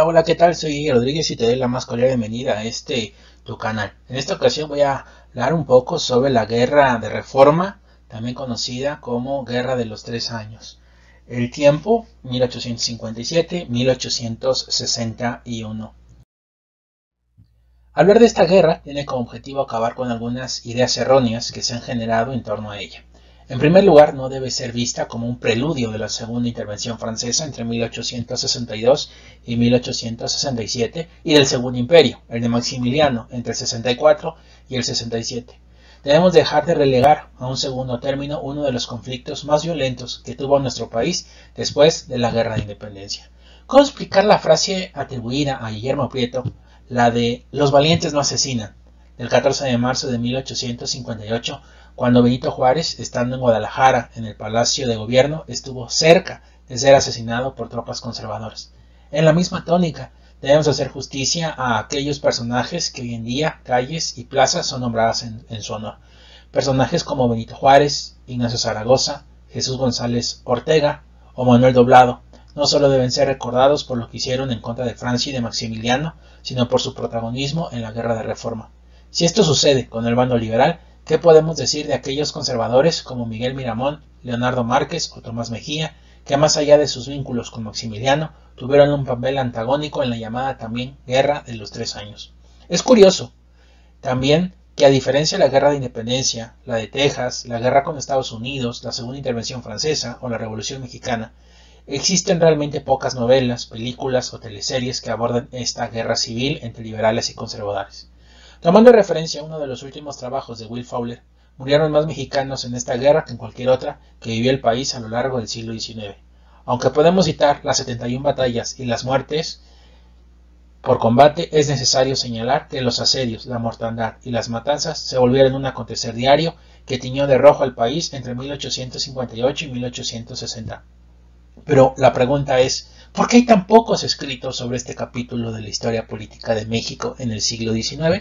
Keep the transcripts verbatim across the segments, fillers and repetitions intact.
hola, ¿qué tal? Soy Guillermo Rodríguez y te doy la más cordial bienvenida a este tu canal. En esta ocasión voy a hablar un poco sobre la Guerra de Reforma, también conocida como Guerra de los Tres Años. El tiempo, mil ochocientos cincuenta y siete a mil ochocientos sesenta y uno. Hablar de esta guerra tiene como objetivo acabar con algunas ideas erróneas que se han generado en torno a ella. En primer lugar, no debe ser vista como un preludio de la segunda intervención francesa entre mil ochocientos sesenta y dos y mil ochocientos sesenta y siete y del Segundo Imperio, el de Maximiliano, entre el sesenta y cuatro y el sesenta y siete. Debemos dejar de relegar a un segundo término uno de los conflictos más violentos que tuvo nuestro país después de la Guerra de Independencia. ¿Cómo explicar la frase atribuida a Guillermo Prieto, la de "los valientes no asesinan", del catorce de marzo de mil ochocientos cincuenta y ocho, cuando Benito Juárez, estando en Guadalajara, en el Palacio de Gobierno, estuvo cerca de ser asesinado por tropas conservadoras? En la misma tónica, debemos hacer justicia a aquellos personajes que hoy en día, calles y plazas son nombradas en, en su honor. Personajes como Benito Juárez, Ignacio Zaragoza, Jesús González Ortega o Manuel Doblado no solo deben ser recordados por lo que hicieron en contra de Francia y de Maximiliano, sino por su protagonismo en la Guerra de Reforma. Si esto sucede con el bando liberal, ¿qué podemos decir de aquellos conservadores como Miguel Miramón, Leonardo Márquez o Tomás Mejía, que más allá de sus vínculos con Maximiliano, tuvieron un papel antagónico en la llamada también Guerra de los Tres Años? Es curioso también que, a diferencia de la Guerra de Independencia, la de Texas, la guerra con Estados Unidos, la Segunda Intervención Francesa o la Revolución Mexicana, existen realmente pocas novelas, películas o teleseries que aborden esta guerra civil entre liberales y conservadores. Tomando referencia a uno de los últimos trabajos de Will Fowler, murieron más mexicanos en esta guerra que en cualquier otra que vivió el país a lo largo del siglo diecinueve. Aunque podemos citar las setenta y una batallas y las muertes por combate, es necesario señalar que los asedios, la mortandad y las matanzas se volvieron un acontecer diario que tiñó de rojo al país entre mil ochocientos cincuenta y ocho y mil ochocientos sesenta. Pero la pregunta es, ¿por qué hay tan pocos escritos sobre este capítulo de la historia política de México en el siglo diecinueve?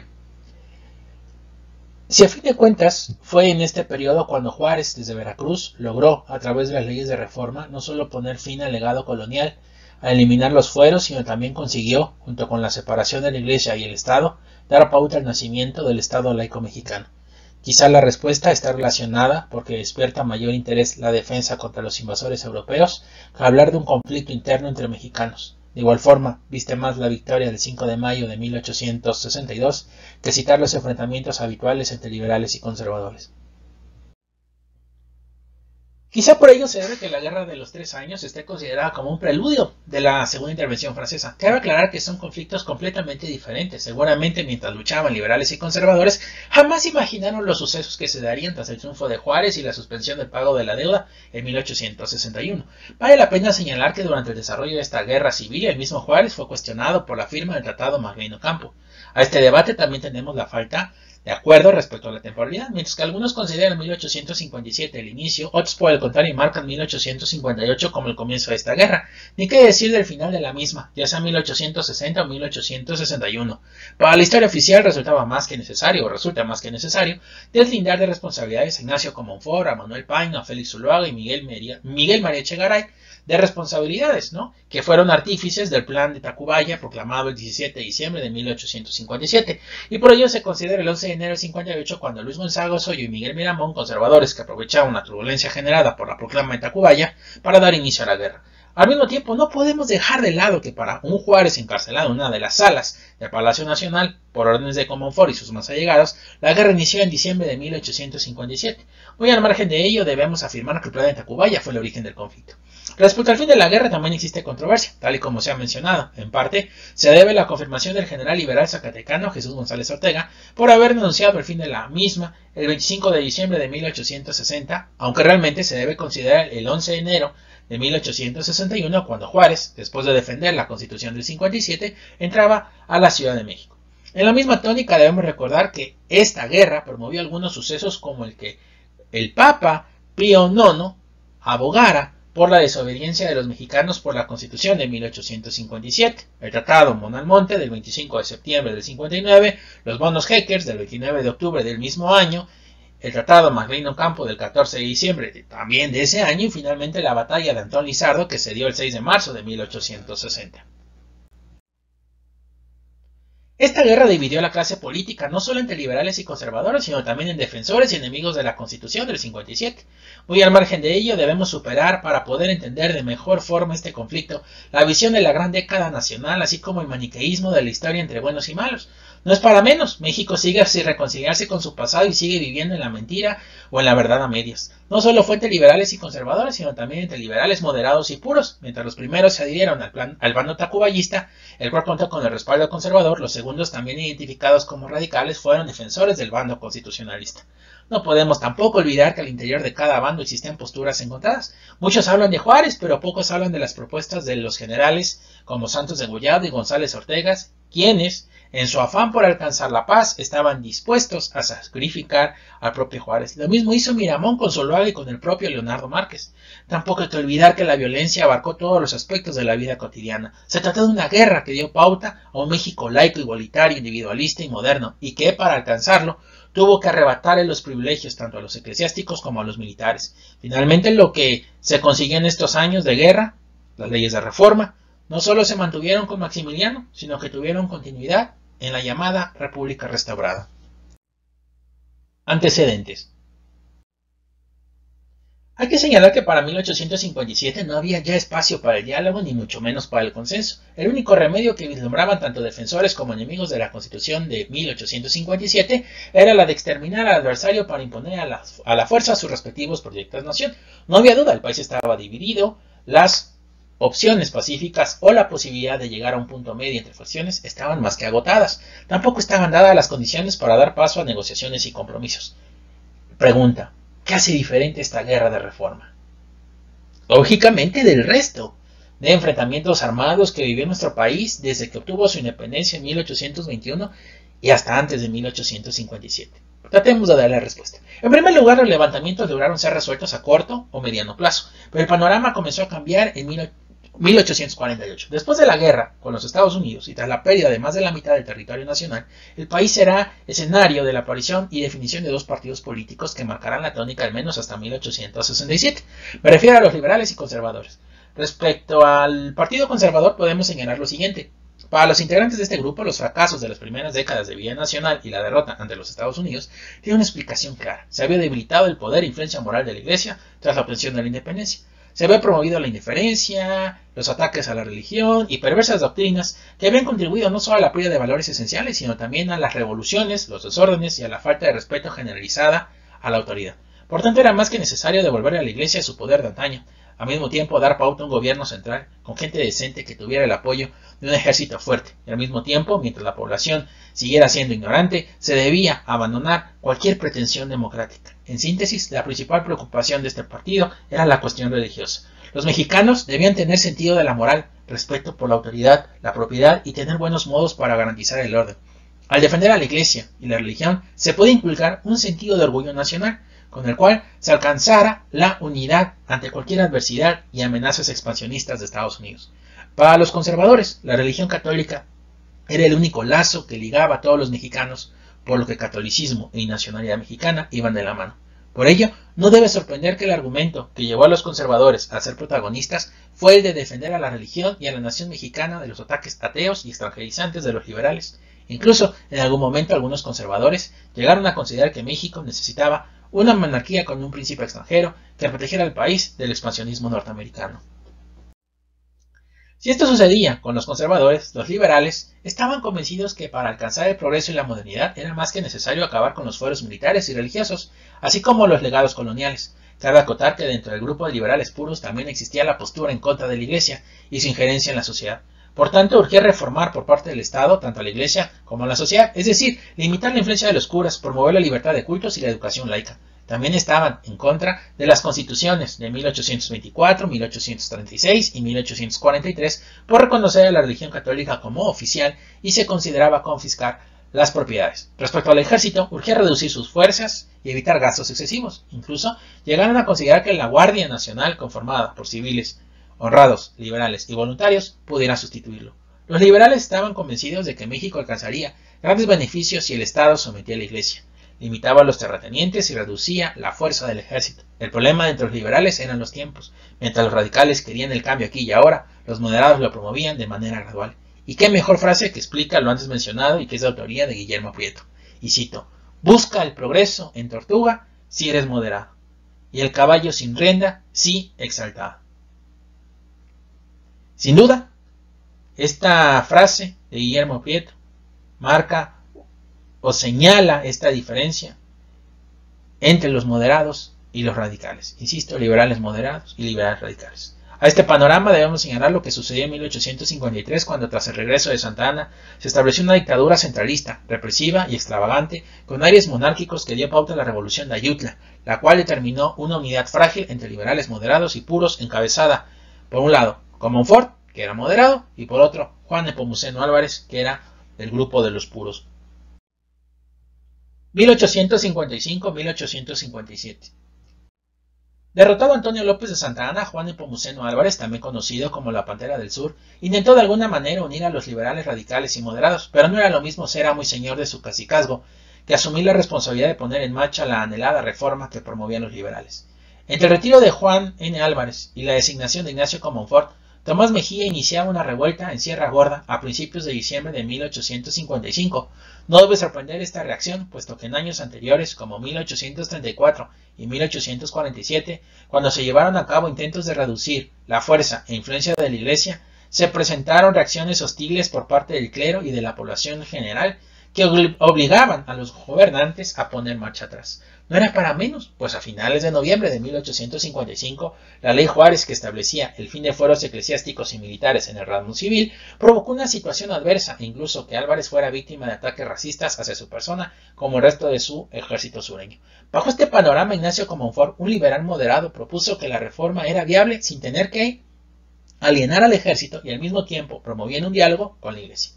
Si a fin de cuentas fue en este periodo cuando Juárez, desde Veracruz, logró, a través de las leyes de reforma, no solo poner fin al legado colonial, a eliminar los fueros, sino también consiguió, junto con la separación de la Iglesia y el Estado, dar pauta al nacimiento del Estado laico mexicano. Quizá la respuesta está relacionada porque despierta mayor interés la defensa contra los invasores europeos que hablar de un conflicto interno entre mexicanos. De igual forma, viste más la victoria del cinco de mayo de mil ochocientos sesenta y dos que citar los enfrentamientos habituales entre liberales y conservadores. Quizá por ello se debe que la Guerra de los Tres Años esté considerada como un preludio de la Segunda Intervención Francesa. Cabe aclarar que son conflictos completamente diferentes. Seguramente mientras luchaban liberales y conservadores, jamás imaginaron los sucesos que se darían tras el triunfo de Juárez y la suspensión del pago de la deuda en mil ochocientos sesenta y uno. Vale la pena señalar que durante el desarrollo de esta guerra civil, el mismo Juárez fue cuestionado por la firma del Tratado Maglino Campo. A este debate también tenemos la falta de acuerdo respecto a la temporalidad, mientras que algunos consideran mil ochocientos cincuenta y siete el inicio, otros por el contrario marcan mil ochocientos cincuenta y ocho como el comienzo de esta guerra. Ni qué decir del final de la misma, ya sea mil ochocientos sesenta o mil ochocientos sesenta y uno. Para la historia oficial resultaba más que necesario, o resulta más que necesario, deslindar de responsabilidades a Ignacio Comonfort, a Manuel Paino, a Félix Zuluaga y Miguel, Meria, Miguel María Echegaray, de responsabilidades, ¿no?, que fueron artífices del plan de Tacubaya proclamado el diecisiete de diciembre de mil ochocientos cincuenta y siete, y por ello se considera el once de enero del cincuenta y ocho cuando Luis Gonzaga Osorio y Miguel Miramón, conservadores que aprovecharon la turbulencia generada por la proclama de Tacubaya para dar inicio a la guerra. Al mismo tiempo, no podemos dejar de lado que para un Juárez encarcelado en una de las salas del Palacio Nacional, por órdenes de Comonfort y sus más allegados, la guerra inició en diciembre de mil ochocientos cincuenta y siete. Muy al margen de ello, debemos afirmar que el plan de Tacubaya fue el origen del conflicto. Respecto al fin de la guerra también existe controversia, tal y como se ha mencionado. En parte, se debe a la confirmación del general liberal zacatecano Jesús González Ortega por haber denunciado el fin de la misma el veinticinco de diciembre de mil ochocientos sesenta, aunque realmente se debe considerar el once de enero de mil ochocientos sesenta y uno cuando Juárez, después de defender la Constitución del cincuenta y siete, entraba a la Ciudad de México. En la misma tónica debemos recordar que esta guerra promovió algunos sucesos como el que el Papa Pío nono abogara por la desobediencia de los mexicanos por la Constitución de mil ochocientos cincuenta y siete, el Tratado Monalmonte del veinticinco de septiembre del cincuenta y nueve, los bonos Heckers del veintinueve de octubre del mismo año, el Tratado Maglino Campo del catorce de diciembre de, también de ese año, y finalmente la batalla de Antón Lizardo que se dio el seis de marzo de mil ochocientos sesenta. Esta guerra dividió a la clase política no solo entre liberales y conservadores, sino también en defensores y enemigos de la Constitución del cincuenta y siete. Muy al margen de ello, debemos superar, para poder entender de mejor forma este conflicto, la visión de la gran década nacional, así como el maniqueísmo de la historia entre buenos y malos. No es para menos, México sigue sin reconciliarse con su pasado y sigue viviendo en la mentira o en la verdad a medias. No solo fue entre liberales y conservadores, sino también entre liberales moderados y puros. Mientras los primeros se adhirieron al, plan, al bando tacuballista, el cual contó con el respaldo conservador, los segundos, también identificados como radicales, fueron defensores del bando constitucionalista. No podemos tampoco olvidar que al interior de cada bando existían posturas encontradas. Muchos hablan de Juárez, pero pocos hablan de las propuestas de los generales como Santos de Gollado y González Ortega, quienes, en su afán por alcanzar la paz, estaban dispuestos a sacrificar al propio Juárez. Lo mismo hizo Miramón con Zuluaga y con el propio Leonardo Márquez. Tampoco hay que olvidar que la violencia abarcó todos los aspectos de la vida cotidiana. Se trató de una guerra que dio pauta a un México laico, igualitario, individualista y moderno, y que, para alcanzarlo, tuvo que arrebatarle los privilegios tanto a los eclesiásticos como a los militares. Finalmente, lo que se consiguió en estos años de guerra, las leyes de reforma, no solo se mantuvieron con Maximiliano, sino que tuvieron continuidad en la llamada República Restaurada. Antecedentes. Hay que señalar que para mil ochocientos cincuenta y siete no había ya espacio para el diálogo ni mucho menos para el consenso. El único remedio que vislumbraban tanto defensores como enemigos de la Constitución de mil ochocientos cincuenta y siete era la de exterminar al adversario para imponer a la, a la fuerza sus respectivos proyectos de nación. No había duda, el país estaba dividido, las opciones pacíficas o la posibilidad de llegar a un punto medio entre facciones estaban más que agotadas. Tampoco estaban dadas las condiciones para dar paso a negociaciones y compromisos. Pregunta: ¿qué hace diferente esta guerra de reforma? Lógicamente del resto de enfrentamientos armados que vivió nuestro país desde que obtuvo su independencia en mil ochocientos veintiuno y hasta antes de mil ochocientos cincuenta y siete. Tratemos de darle respuesta. En primer lugar, los levantamientos lograron ser resueltos a corto o mediano plazo, pero el panorama comenzó a cambiar en mil ochocientos cuarenta y ocho. Después de la guerra con los Estados Unidos y tras la pérdida de más de la mitad del territorio nacional, el país será escenario de la aparición y definición de dos partidos políticos que marcarán la tónica al menos hasta mil ochocientos sesenta y siete. Me refiero a los liberales y conservadores. Respecto al Partido Conservador podemos señalar lo siguiente. Para los integrantes de este grupo, los fracasos de las primeras décadas de vida nacional y la derrota ante los Estados Unidos tienen una explicación clara. Se había debilitado el poder e influencia moral de la Iglesia tras la obtención de la independencia. Se había promovido la indiferencia, los ataques a la religión y perversas doctrinas que habían contribuido no solo a la pérdida de valores esenciales, sino también a las revoluciones, los desórdenes y a la falta de respeto generalizada a la autoridad. Por tanto, era más que necesario devolver a la Iglesia su poder de antaño, al mismo tiempo dar pauta a un gobierno central con gente decente que tuviera el apoyo de un ejército fuerte, y al mismo tiempo, mientras la población siguiera siendo ignorante, se debía abandonar cualquier pretensión democrática. En síntesis, la principal preocupación de este partido era la cuestión religiosa. Los mexicanos debían tener sentido de la moral, respeto por la autoridad, la propiedad y tener buenos modos para garantizar el orden. Al defender a la Iglesia y la religión, se puede inculcar un sentido de orgullo nacional, con el cual se alcanzara la unidad ante cualquier adversidad y amenazas expansionistas de Estados Unidos. Para los conservadores, la religión católica era el único lazo que ligaba a todos los mexicanos, por lo que catolicismo y nacionalidad mexicana iban de la mano. Por ello, no debe sorprender que el argumento que llevó a los conservadores a ser protagonistas fue el de defender a la religión y a la nación mexicana de los ataques ateos y extranjerizantes de los liberales. Incluso, en algún momento, algunos conservadores llegaron a considerar que México necesitaba una monarquía con un príncipe extranjero que protegiera al país del expansionismo norteamericano. Si esto sucedía con los conservadores, los liberales estaban convencidos que para alcanzar el progreso y la modernidad era más que necesario acabar con los fueros militares y religiosos, así como los legados coloniales. Cabe acotar que dentro del grupo de liberales puros también existía la postura en contra de la Iglesia y su injerencia en la sociedad. Por tanto, urgía reformar por parte del Estado tanto a la Iglesia como a la sociedad, es decir, limitar la influencia de los curas, promover la libertad de cultos y la educación laica. También estaban en contra de las constituciones de mil ochocientos veinticuatro, mil ochocientos treinta y seis y mil ochocientos cuarenta y tres por reconocer a la religión católica como oficial y se consideraba confiscar las propiedades. Respecto al ejército, urgía reducir sus fuerzas y evitar gastos excesivos. Incluso llegaron a considerar que la Guardia Nacional, conformada por civiles honrados, liberales y voluntarios, pudiera sustituirlo. Los liberales estaban convencidos de que México alcanzaría grandes beneficios si el Estado sometía a la Iglesia, limitaba a los terratenientes y reducía la fuerza del ejército. El problema entre los liberales eran los tiempos. Mientras los radicales querían el cambio aquí y ahora, los moderados lo promovían de manera gradual. Y qué mejor frase que explica lo antes mencionado y que es de autoría de Guillermo Prieto. Y cito: busca el progreso en tortuga si eres moderado, y el caballo sin rienda si exaltado. Sin duda, esta frase de Guillermo Prieto marca o señala esta diferencia entre los moderados y los radicales. Insisto, liberales moderados y liberales radicales. A este panorama debemos señalar lo que sucedió en mil ochocientos cincuenta y tres, cuando tras el regreso de Santa Anna se estableció una dictadura centralista, represiva y extravagante, con aires monárquicos que dio pauta a la revolución de Ayutla, la cual determinó una unidad frágil entre liberales moderados y puros, encabezada por un lado Comonfort, que era moderado, y por otro Juan Nepomuceno Álvarez, que era del grupo de los puros. mil ochocientos cincuenta y cinco a mil ochocientos cincuenta y siete. Derrotado Antonio López de Santa Anna, Juan Nepomuceno Álvarez, también conocido como la Pantera del Sur, intentó de alguna manera unir a los liberales radicales y moderados, pero no era lo mismo ser amo y señor de su cacicazgo que asumir la responsabilidad de poner en marcha la anhelada reforma que promovían los liberales. Entre el retiro de Juan N. Álvarez y la designación de Ignacio Comonfort, Tomás Mejía iniciaba una revuelta en Sierra Gorda a principios de diciembre de mil ochocientos cincuenta y cinco. No debe sorprender esta reacción, puesto que en años anteriores, como mil ochocientos treinta y cuatro y mil ochocientos cuarenta y siete, cuando se llevaron a cabo intentos de reducir la fuerza e influencia de la Iglesia, se presentaron reacciones hostiles por parte del clero y de la población en general, que obligaban a los gobernantes a poner marcha atrás. No era para menos, pues a finales de noviembre de mil ochocientos cincuenta y cinco, la ley Juárez, que establecía el fin de fueros eclesiásticos y militares en el ramo civil, provocó una situación adversa e incluso que Álvarez fuera víctima de ataques racistas hacia su persona, como el resto de su ejército sureño. Bajo este panorama, Ignacio Comonfort, un liberal moderado, propuso que la reforma era viable sin tener que alienar al ejército y al mismo tiempo promoviendo un diálogo con la Iglesia.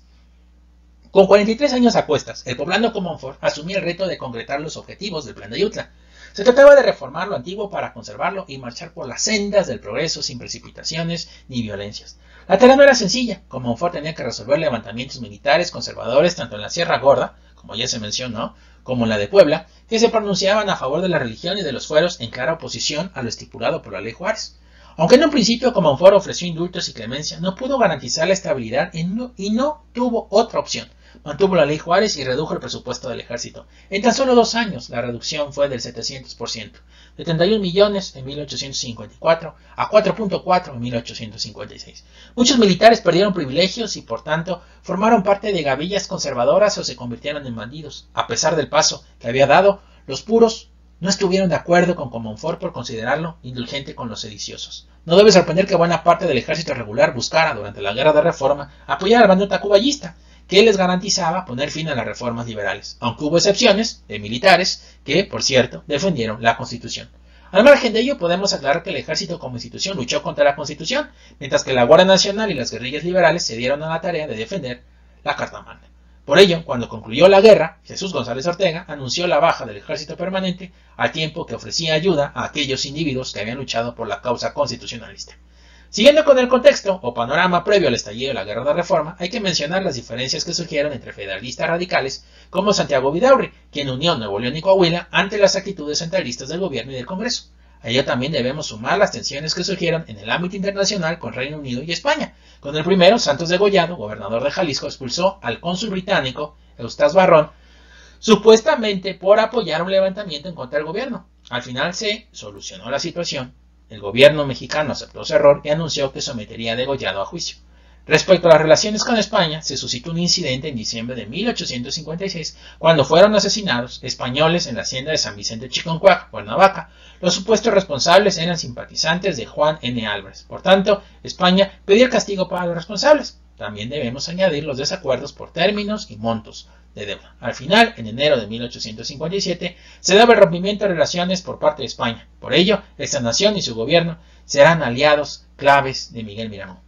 Con cuarenta y tres años a cuestas, el poblano Comonfort asumía el reto de concretar los objetivos del Plan de Ayutla. Se trataba de reformar lo antiguo para conservarlo y marchar por las sendas del progreso sin precipitaciones ni violencias. La tarea no era sencilla. Comonfort tenía que resolver levantamientos militares conservadores tanto en la Sierra Gorda, como ya se mencionó, como en la de Puebla, que se pronunciaban a favor de la religión y de los fueros en clara oposición a lo estipulado por la ley Juárez. Aunque en un principio Comonfort ofreció indultos y clemencia, no pudo garantizar la estabilidad y no tuvo otra opción. Mantuvo la ley Juárez y redujo el presupuesto del ejército. En tan solo dos años, la reducción fue del setecientos por ciento, de treinta y un millones en mil ochocientos cincuenta y cuatro a cuatro punto cuatro en mil ochocientos cincuenta y seis. Muchos militares perdieron privilegios y, por tanto, formaron parte de gavillas conservadoras o se convirtieron en bandidos. A pesar del paso que había dado, los puros no estuvieron de acuerdo con Comonfort por considerarlo indulgente con los sediciosos. No debe sorprender que buena parte del ejército regular buscara, durante la Guerra de Reforma, apoyar al bando tacuballista, que les garantizaba poner fin a las reformas liberales, aunque hubo excepciones de militares que, por cierto, defendieron la Constitución. Al margen de ello, podemos aclarar que el ejército como institución luchó contra la Constitución, mientras que la Guardia Nacional y las guerrillas liberales se dieron a la tarea de defender la Carta Magna. Por ello, cuando concluyó la guerra, Jesús González Ortega anunció la baja del ejército permanente, al tiempo que ofrecía ayuda a aquellos individuos que habían luchado por la causa constitucionalista. Siguiendo con el contexto o panorama previo al estallido de la Guerra de Reforma, hay que mencionar las diferencias que surgieron entre federalistas radicales como Santiago Vidaurri, quien unió Nuevo León y Coahuila ante las actitudes centralistas del gobierno y del Congreso. A ello también debemos sumar las tensiones que surgieron en el ámbito internacional con Reino Unido y España. Con el primero, Santos Degollado, gobernador de Jalisco, expulsó al cónsul británico Eustace Barrón, supuestamente por apoyar un levantamiento en contra del gobierno. Al final se solucionó la situación. El gobierno mexicano aceptó su error y anunció que sometería a Degollado a juicio. Respecto a las relaciones con España, se suscitó un incidente en diciembre de mil ochocientos cincuenta y seis, cuando fueron asesinados españoles en la hacienda de San Vicente Chiconcuac, Cuernavaca. Los supuestos responsables eran simpatizantes de Juan N. Álvarez. Por tanto, España pedía el castigo para los responsables. También debemos añadir los desacuerdos por términos y montos de deuda. Al final, en enero de mil ochocientos cincuenta y siete, se daba el rompimiento de relaciones por parte de España. Por ello, esta nación y su gobierno serán aliados claves de Miguel Miramón.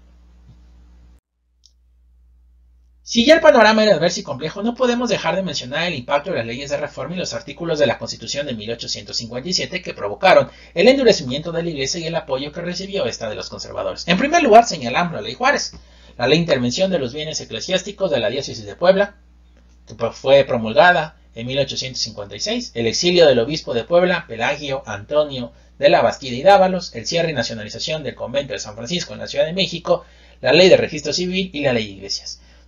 Si ya el panorama era adverso y complejo, no podemos dejar de mencionar el impacto de las leyes de reforma y los artículos de la Constitución de mil ochocientos cincuenta y siete que provocaron el endurecimiento de la Iglesia y el apoyo que recibió esta de los conservadores. En primer lugar, señalamos la ley Juárez, la ley de intervención de los bienes eclesiásticos de la diócesis de Puebla, que fue promulgada en mil ochocientos cincuenta y seis, el exilio del obispo de Puebla, Pelagio Antonio de la Bastida y Dávalos, el cierre y nacionalización del convento de San Francisco en la Ciudad de México, la ley de registro civil y la ley de iglesias.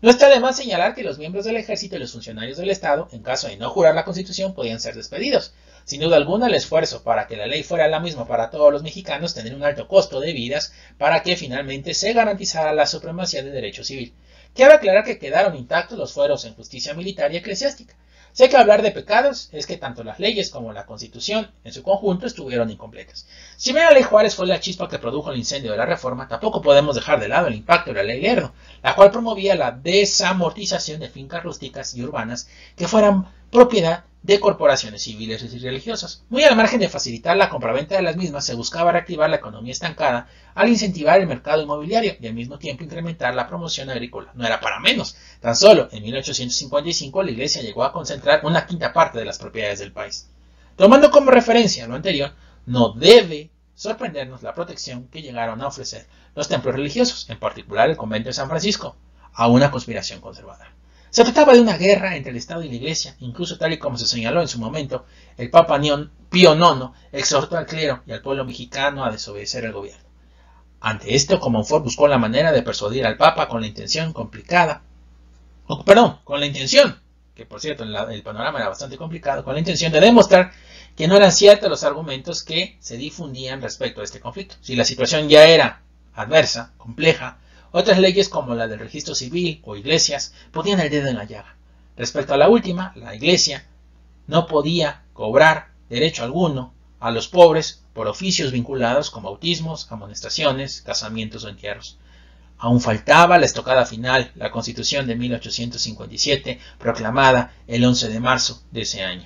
No está de más señalar que los miembros del ejército y los funcionarios del Estado, en caso de no jurar la Constitución, podían ser despedidos. Sin duda alguna, el esfuerzo para que la ley fuera la misma para todos los mexicanos tendría un alto costo de vidas para que finalmente se garantizara la supremacía del derecho civil. Cabe aclarar que quedaron intactos los fueros en justicia militar y eclesiástica. Sé que hablar de pecados es que tanto las leyes como la Constitución en su conjunto estuvieron incompletas. Si bien la ley Juárez fue la chispa que produjo el incendio de la Reforma, tampoco podemos dejar de lado el impacto de la ley Lerdo, la cual promovía la desamortización de fincas rústicas y urbanas que fueran propiedad de corporaciones civiles y religiosas. Muy al margen de facilitar la compraventa de las mismas, se buscaba reactivar la economía estancada al incentivar el mercado inmobiliario y al mismo tiempo incrementar la promoción agrícola. No era para menos. Tan solo en mil ochocientos cincuenta y cinco la Iglesia llegó a concentrar una quinta parte de las propiedades del país. Tomando como referencia lo anterior, no debe sorprendernos la protección que llegaron a ofrecer los templos religiosos, en particular el convento de San Francisco, a una conspiración conservadora. Se trataba de una guerra entre el Estado y la Iglesia, incluso tal y como se señaló en su momento, el Papa Pío nono exhortó al clero y al pueblo mexicano a desobedecer al gobierno. Ante esto, Comonfort buscó la manera de persuadir al Papa con la intención complicada, oh, perdón, con la intención, que por cierto el, el panorama era bastante complicado, con la intención de demostrar que no eran ciertos los argumentos que se difundían respecto a este conflicto. Si la situación ya era adversa, compleja, otras leyes como la del registro civil o iglesias ponían el dedo en la llaga. Respecto a la última, la iglesia no podía cobrar derecho alguno a los pobres por oficios vinculados con bautismos, amonestaciones, casamientos o entierros. Aún faltaba la estocada final, la Constitución de mil ochocientos cincuenta y siete, proclamada el once de marzo de ese año.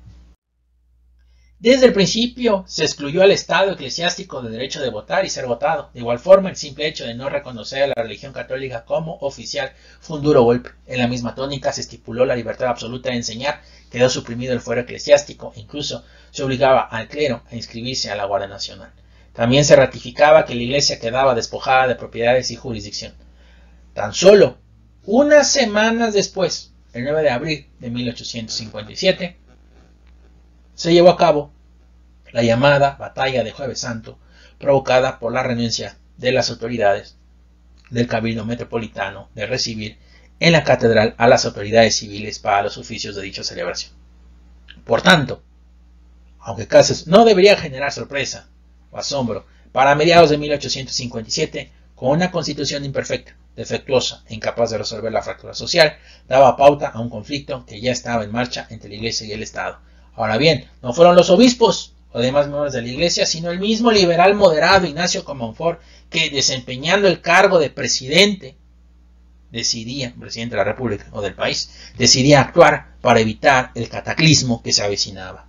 Desde el principio se excluyó al Estado eclesiástico del derecho de votar y ser votado. De igual forma, el simple hecho de no reconocer a la religión católica como oficial fue un duro golpe. En la misma tónica se estipuló la libertad absoluta de enseñar, quedó suprimido el fuero eclesiástico e incluso se obligaba al clero a inscribirse a la Guardia Nacional. También se ratificaba que la Iglesia quedaba despojada de propiedades y jurisdicción. Tan solo unas semanas después, el nueve de abril de mil ochocientos cincuenta y siete, se llevó a cabo la llamada Batalla de Jueves Santo, provocada por la renuncia de las autoridades del Cabildo Metropolitano de recibir en la catedral a las autoridades civiles para los oficios de dicha celebración. Por tanto, aunque casi no debería generar sorpresa o asombro, para mediados de mil ochocientos cincuenta y siete, con una constitución imperfecta, defectuosa e incapaz de resolver la fractura social, daba pauta a un conflicto que ya estaba en marcha entre la Iglesia y el Estado. Ahora bien, no fueron los obispos o demás miembros de la Iglesia, sino el mismo liberal moderado Ignacio Comonfort, que desempeñando el cargo de presidente, decidía, presidente de la República o del país, decidía actuar para evitar el cataclismo que se avecinaba.